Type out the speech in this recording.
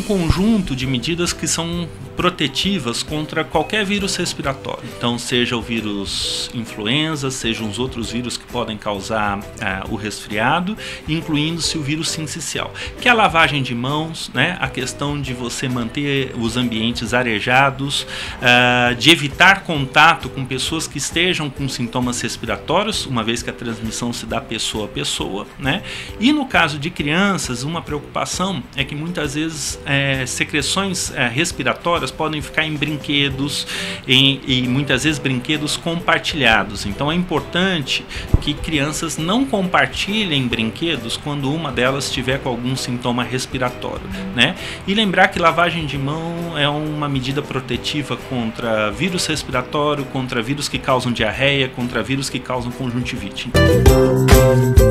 conjunto de medidas que são protetivas contra qualquer vírus respiratório. Então, seja o vírus influenza, sejam os outros vírus que podem causar o resfriado, incluindo-se o vírus sincicial, que é a lavagem de mãos, né? A questão de você manter os ambientes arejados, de evitar contato com pessoas que estejam com sintomas respiratórios, uma vez que a transmissão se dá pessoa a pessoa, né? E no caso de crianças, uma preocupação é que muitas vezes secreções respiratórias podem ficar em brinquedos e muitas vezes brinquedos compartilhados. Então é importante que crianças não compartilhem brinquedos quando uma delas estiver com algum sintoma respiratório, né? E lembrar que lavagem de mão é uma medida protetiva contra vírus respiratório, contra vírus que causam diarreia, contra vírus que causam conjuntivite.